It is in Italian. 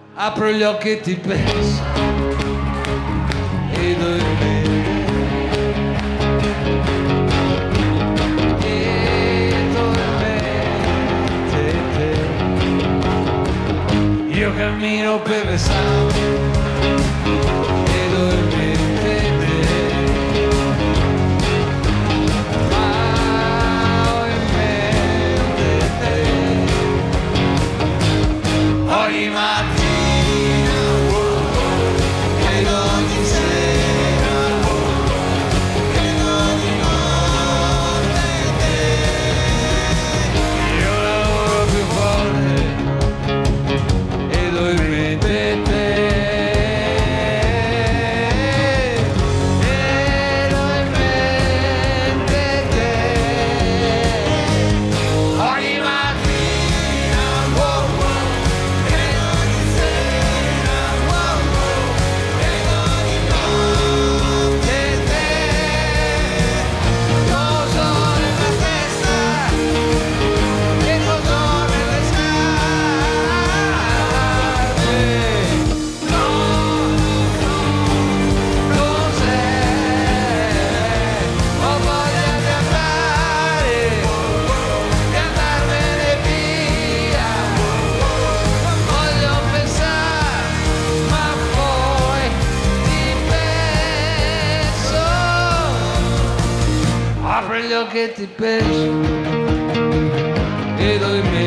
Apro gli occhi e ti penso e dormi. Io cammino per le strade e dormente te, ma ho in mente te. Ogni mattina ed ogni sera, ed ogni notte te. Io lavoro più forte ed ho in mente te, ed ho in mente te. Ogni mattina, wow, wow, ed ogni sera, wow, wow, ed ogni notte te. Cosa ho nella testa e cosa ho nelle scarpe. No, cos'è? Ho voglia di andarmene via. Non voglio pensare, ma poi ti penso. Apri gli occhi e ti penso e do in